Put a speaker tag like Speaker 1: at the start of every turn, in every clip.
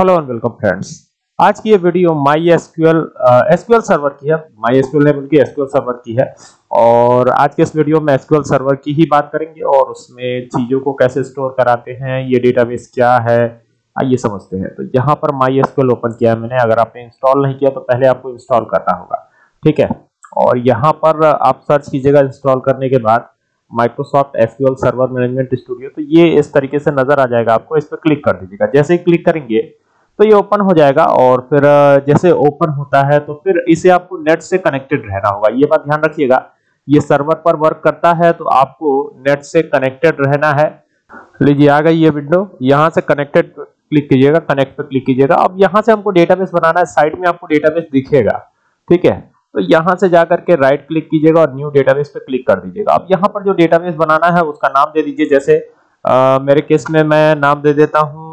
Speaker 1: Hello and welcome friends. आज की ये वीडियो माई एसक्यूएल सर्वर की है। माई एसक्यूएल ने बल्कि एसक्यूएल सर्वर की है और आज के इस वीडियो में एसक्यूएल सर्वर की ही बात करेंगे और उसमें चीजों को कैसे स्टोर कराते हैं, ये डेटाबेस क्या है, आइए समझते हैं। तो यहाँ पर माई एसक्यूएल ओपन किया है मैंने। अगर आपने इंस्टॉल नहीं किया तो पहले आपको इंस्टॉल करना होगा, ठीक है। और यहाँ पर आप सर्च कीजिएगा इंस्टॉल करने के बाद Microsoft SQL server management studio. तो ये इस तरीके से नजर आ जाएगा, आपको इस पर क्लिक कर दीजिएगा। जैसे ही क्लिक करेंगे तो ये ओपन हो जाएगा और फिर जैसे ओपन होता है तो फिर इसे आपको नेट से कनेक्टेड रहना होगा। ये बात ध्यान रखिएगा, ये सर्वर पर वर्क करता है तो आपको नेट से कनेक्टेड रहना है। लीजिए आ गई ये विंडो, यहाँ से कनेक्टेड क्लिक कीजिएगा, कनेक्ट पे क्लिक कीजिएगा। अब यहाँ से हमको डेटाबेस बनाना है, साइड में आपको डेटाबेस दिखेगा, ठीक है। तो यहाँ से जाकर के राइट क्लिक कीजिएगा और न्यू डेटाबेस पे क्लिक कर दीजिएगा। अब यहाँ पर जो डेटाबेस बनाना है उसका नाम दे दीजिए। जैसे मेरे केस में मैं नाम दे देता हूँ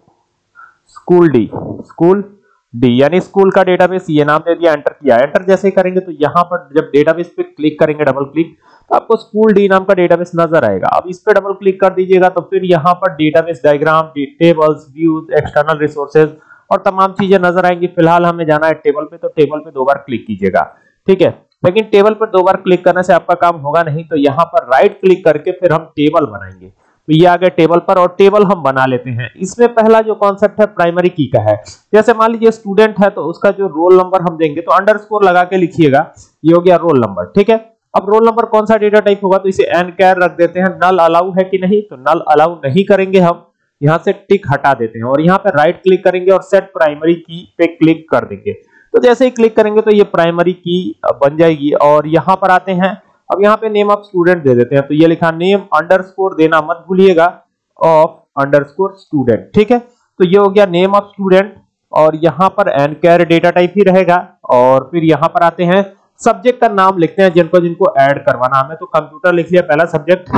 Speaker 1: स्कूल डी यानी स्कूल का डेटाबेस, ये नाम दे दिया, एंटर किया। एंटर जैसे ही करेंगे तो यहाँ पर जब डेटाबेस पे क्लिक करेंगे डबल क्लिक, तो आपको स्कूल डी नाम का डेटाबेस नजर आएगा। अब इस पे डबल क्लिक कर दीजिएगा तो फिर यहाँ पर database diagram, tables, views, external resources और तमाम चीजें नजर आएंगी। फिलहाल हमें जाना है टेबल पे, तो टेबल पे 2 बार क्लिक कीजिएगा, ठीक है। लेकिन टेबल पर 2 बार क्लिक करने से आपका काम होगा नहीं, तो यहाँ पर राइट क्लिक करके फिर हम टेबल बनाएंगे। तो ये आ गए टेबल पर और टेबल हम बना लेते हैं। इसमें पहला जो कॉन्सेप्ट है प्राइमरी की का है। जैसे मान लीजिए स्टूडेंट है तो उसका जो रोल नंबर हम देंगे तो अंडरस्कोर लगा के लिखिएगा, ये हो गया रोल नंबर, ठीक है। अब रोल नंबर कौन सा डेटा टाइप होगा, तो इसे एनकैर रख देते हैं। नल अलाउ है कि नहीं, तो नल अलाउ नहीं करेंगे, हम यहाँ से टिक हटा देते हैं और यहाँ पे राइट क्लिक करेंगे और सेट प्राइमरी की पे क्लिक कर देंगे। तो जैसे ही क्लिक करेंगे तो ये प्राइमरी की बन जाएगी। और यहाँ पर आते हैं, अब यहाँ पे नेम ऑफ स्टूडेंट दे देते हैं। तो ये लिखा नेम अंडरस्कोर देना मत भूलिएगा, ऑफ अंडरस्कोर स्टूडेंट, ठीक है। तो ये हो गया नेम ऑफ स्टूडेंट और यहाँ पर एनकैर डेटा टाइप ही रहेगा। और फिर यहाँ पर आते हैं, सब्जेक्ट का नाम लिखते हैं जिनको ऐड करवाना हमें। तो कंप्यूटर लिख लिया पहला सब्जेक्ट,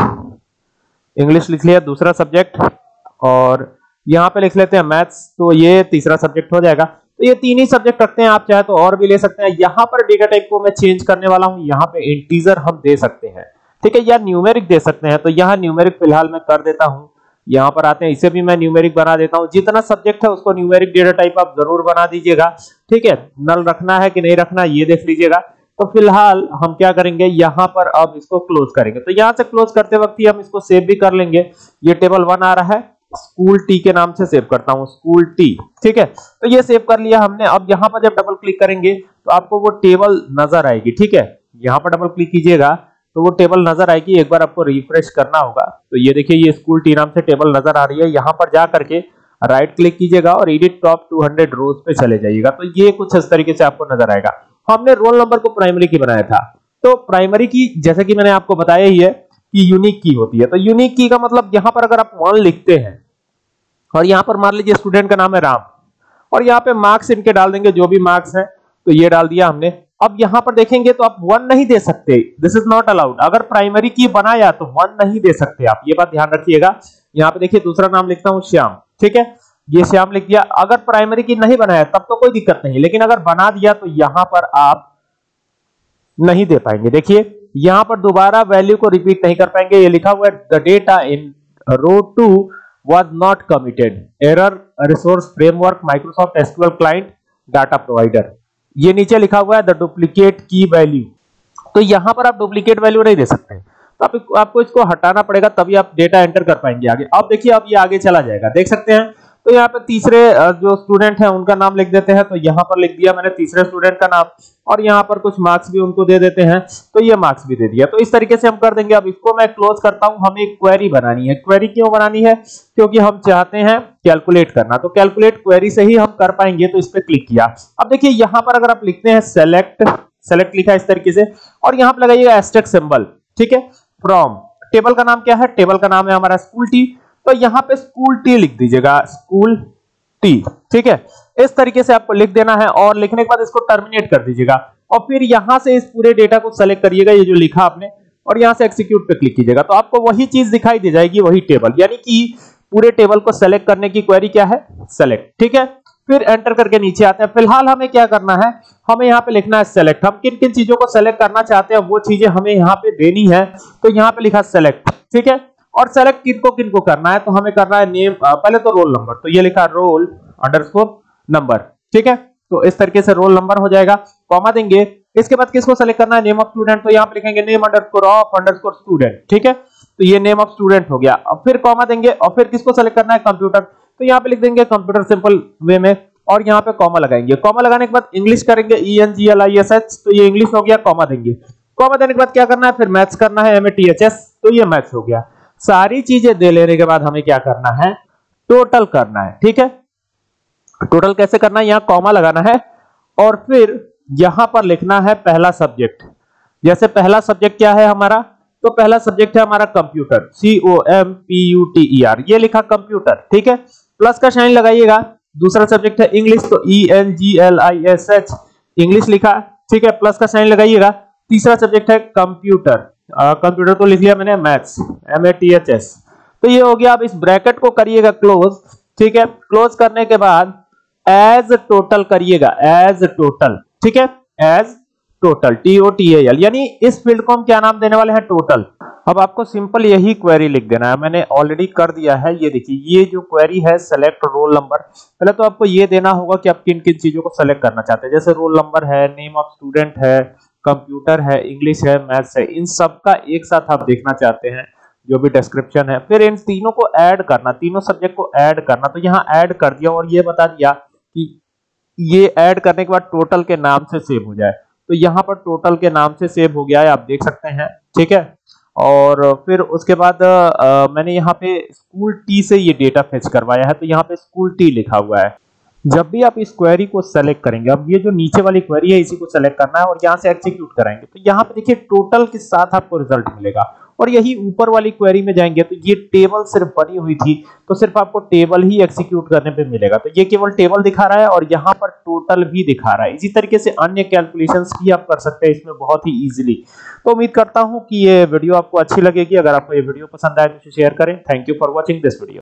Speaker 1: इंग्लिश लिख लिया दूसरा सब्जेक्ट और यहाँ पे लिख लेते हैं मैथ्स, तो ये तीसरा सब्जेक्ट हो जाएगा। तो ये 3 ही सब्जेक्ट रखते हैं, आप चाहे तो और भी ले सकते हैं। यहाँ पर डेटा टाइप को मैं चेंज करने वाला हूँ, यहाँ पे इंटीजर हम दे सकते हैं, ठीक है, या न्यूमेरिक दे सकते हैं। तो यहाँ न्यूमेरिक फिलहाल मैं कर देता हूँ। यहाँ पर आते हैं, इसे भी मैं न्यूमेरिक बना देता हूँ। जितना सब्जेक्ट है उसको न्यूमेरिक डेटा टाइप आप जरूर बना दीजिएगा, ठीक है। नल रखना है कि नहीं रखना ये देख लीजिएगा। तो फिलहाल हम क्या करेंगे, यहाँ पर अब इसको क्लोज करेंगे। तो यहाँ से क्लोज करते वक्त ही हम इसको सेव भी कर लेंगे। ये टेबल 1 आ रहा है, स्कूल टी के नाम से सेव करता हूं, स्कूल टी, ठीक है। तो ये सेव कर लिया हमने। अब यहाँ पर जब डबल क्लिक करेंगे तो आपको वो टेबल नजर आएगी, ठीक है। यहाँ पर डबल क्लिक कीजिएगा तो वो टेबल नजर आएगी। एक बार आपको रिफ्रेश करना होगा। तो ये देखिए ये स्कूल टी नाम से टेबल नजर आ रही है। यहाँ पर जा करके राइट क्लिक कीजिएगा और एडिट टॉप 200 रोज पे चले जाइएगा। तो ये कुछ इस तरीके से आपको नजर आएगा। हमने रोल नंबर को प्राइमरी की बनाया था। तो प्राइमरी की जैसे कि मैंने आपको बताया ही है कि यूनिक की होती है। तो यूनिक की का मतलब यहाँ पर अगर आप 1 लिखते हैं और यहाँ पर मान लीजिए स्टूडेंट का नाम है राम और यहाँ पे मार्क्स इनके डाल देंगे, जो भी मार्क्स हैं, तो ये डाल दिया हमने। अब यहाँ पर देखेंगे तो आप 1 नहीं दे सकते, दिस इज नॉट अलाउड। अगर प्राइमरी की बनाया तो 1 नहीं दे सकते आप, ये बात ध्यान रखिएगा। यहाँ पे देखिए दूसरा नाम लिखता हूँ श्याम, ठीक है, ये श्याम लिख दिया। अगर प्राइमरी की नहीं बनाया तब तो कोई दिक्कत नहीं, लेकिन अगर बना दिया तो यहाँ पर आप नहीं दे पाएंगे। देखिए यहाँ पर दोबारा वैल्यू को रिपीट नहीं कर पाएंगे। ये लिखा हुआ है the data in row 2 was not committed, error resource framework Microsoft SQL client data provider। ये नीचे लिखा हुआ है द डुप्लीकेट की वैल्यू। तो यहां पर आप डुप्लीकेट वैल्यू नहीं दे सकते, तो आपको इसको हटाना पड़ेगा, तभी आप डेटा एंटर कर पाएंगे आगे। अब देखिए अब ये आगे चला जाएगा, देख सकते हैं। तो यहाँ पे तीसरे जो स्टूडेंट है उनका नाम लिख देते हैं। तो यहाँ पर लिख दिया मैंने तीसरे स्टूडेंट का नाम और यहाँ पर कुछ मार्क्स भी उनको दे देते हैं, तो ये मार्क्स भी दे दिया। तो इस तरीके से हम कर देंगे। अब इसको मैं क्लोज करता हूँ। हमें एक क्वेरी बनानी है। क्वेरी क्यों बनानी है, क्योंकि हम चाहते हैं कैलकुलेट करना। तो कैलकुलेट क्वेरी से ही हम कर पाएंगे। तो इस पे क्लिक किया। अब देखिए यहाँ पर अगर आप लिखते हैं सेलेक्ट लिखा इस तरीके से और यहाँ पर लगाइएगा एस्टेरिस्क सिंबल, ठीक है। फ्रॉम टेबल का नाम क्या है, टेबल का नाम है हमारा स्कूल टी। तो यहाँ पे स्कूल टी लिख दीजिएगा, स्कूल टी, ठीक है। इस तरीके से आपको लिख देना है और लिखने के बाद इसको टर्मिनेट कर दीजिएगा और फिर यहां से इस पूरे डेटा को सेलेक्ट करिएगा, ये जो लिखा आपने, और यहां से एक्जीक्यूट पे क्लिक कीजिएगा। तो आपको वही चीज दिखाई दे जाएगी, वही टेबल, यानी कि पूरे टेबल को सेलेक्ट करने की क्वेरी क्या है, सेलेक्ट, ठीक है। फिर एंटर करके नीचे आते हैं। फिलहाल हमें क्या करना है, हमें यहाँ पे लिखना है सेलेक्ट। हम किन किन चीजों को सेलेक्ट करना चाहते हैं वो चीजें हमें यहाँ पे देनी है। तो यहाँ पे लिखा सेलेक्ट, ठीक है। और सेलेक्ट किनको किनको करना है, तो हमें करना है नेम, पहले तो रोल नंबर। तो ये लिखा रोल अंडरस्कोर नंबर, ठीक है। तो इस तरीके से रोल नंबर हो जाएगा, कॉमा देंगे। इसके बाद किसको सेलेक्ट करना है, नेम ऑफ स्टूडेंट, तो यहाँ पे लिखेंगे name underscore of underscore student, ठीक है। तो ये नेम ऑफ स्टूडेंट हो गया। अब फिर कॉमा देंगे और फिर किसको सेलेक्ट करना है, कंप्यूटर, तो यहाँ पे लिख देंगे कंप्यूटर सिंपल वे में और यहाँ पे कॉमा लगाएंगे। कॉमा लगाने के बाद इंग्लिश करेंगे ENGLISH, तो ये इंग्लिश हो गया, कॉमा देंगे। कॉमा देने के बाद क्या करना है, फिर मैथ्स करना है MATHS, तो ये मैथ्स हो गया। सारी चीजें दे लेने के बाद हमें क्या करना है, टोटल करना है, ठीक है। टोटल कैसे करना है, यहाँ कॉमा लगाना है और फिर यहां पर लिखना है पहला सब्जेक्ट। जैसे पहला सब्जेक्ट क्या है हमारा, तो पहला सब्जेक्ट है हमारा कंप्यूटर, COMPUTER, ये लिखा कंप्यूटर, ठीक है। प्लस का साइन लगाइएगा। दूसरा सब्जेक्ट है इंग्लिश, तो ENGLISH, इंग्लिश लिखा, ठीक है, प्लस का साइन लगाइएगा। तीसरा सब्जेक्ट है कंप्यूटर, कंप्यूटर तो लिख लिया मैंने, मैथ्स MATHS, तो ये हो गया। अब इस ब्रैकेट को करिएगा क्लोज, ठीक है। क्लोज करने के बाद एज टोटल करिएगा, एज टोटल, ठीक है, एज टोटल TOTAL, यानी इस फील्ड को हम क्या नाम देने वाले हैं, टोटल। अब आपको सिंपल यही क्वेरी लिख देना है, मैंने ऑलरेडी कर दिया है। ये देखिए, ये जो क्वेरी है सेलेक्ट रोल नंबर, पहले तो आपको ये देना होगा कि आप किन किन चीजों को सेलेक्ट करना चाहते हैं। जैसे रोल नंबर है, नेम ऑफ स्टूडेंट है, कंप्यूटर है, इंग्लिश है, मैथ्स है, इन सब का एक साथ आप देखना चाहते हैं, जो भी डिस्क्रिप्शन है। फिर इन तीनों को ऐड करना, तीनों सब्जेक्ट को ऐड करना, तो यहाँ ऐड कर दिया और ये बता दिया कि ये ऐड करने के बाद टोटल के नाम से सेव हो जाए, तो यहाँ पर टोटल के नाम से सेव हो गया है, आप देख सकते हैं, ठीक है। और फिर उसके बाद मैंने यहाँ पे स्कूल टी से ये डेटा फेच करवाया है, तो यहाँ पे स्कूल टी लिखा हुआ है। जब भी आप इस क्वेरी को सेलेक्ट करेंगे, अब ये जो नीचे वाली क्वेरी है इसी को सेलेक्ट करना है और यहाँ से एग्जीक्यूट कराएंगे, तो यहाँ पे देखिए टोटल के साथ आपको रिजल्ट मिलेगा। और यही ऊपर वाली क्वेरी में जाएंगे तो ये टेबल सिर्फ बनी हुई थी, तो सिर्फ आपको टेबल ही एग्जीक्यूट करने पे मिलेगा, तो ये केवल टेबल दिखा रहा है और यहाँ पर टोटल भी दिखा रहा है। इसी तरीके से अन्य कैलकुलेशंस भी आप कर सकते हैं इसमें बहुत ही इजीली। तो उम्मीद करता हूं कि ये वीडियो आपको अच्छी लगेगी। अगर आपको ये वीडियो पसंद आए तो शेयर करें। Thank you for watching this video.